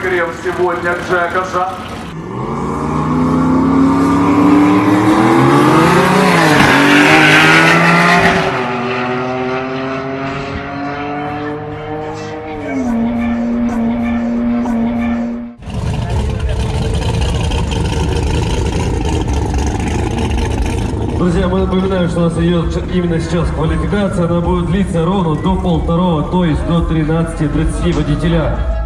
разогрел сегодня Джекаса. Друзья, мы напоминаем, что у нас идет именно сейчас квалификация. Она будет длиться ровно до 1:30, то есть до 13:30 водителя.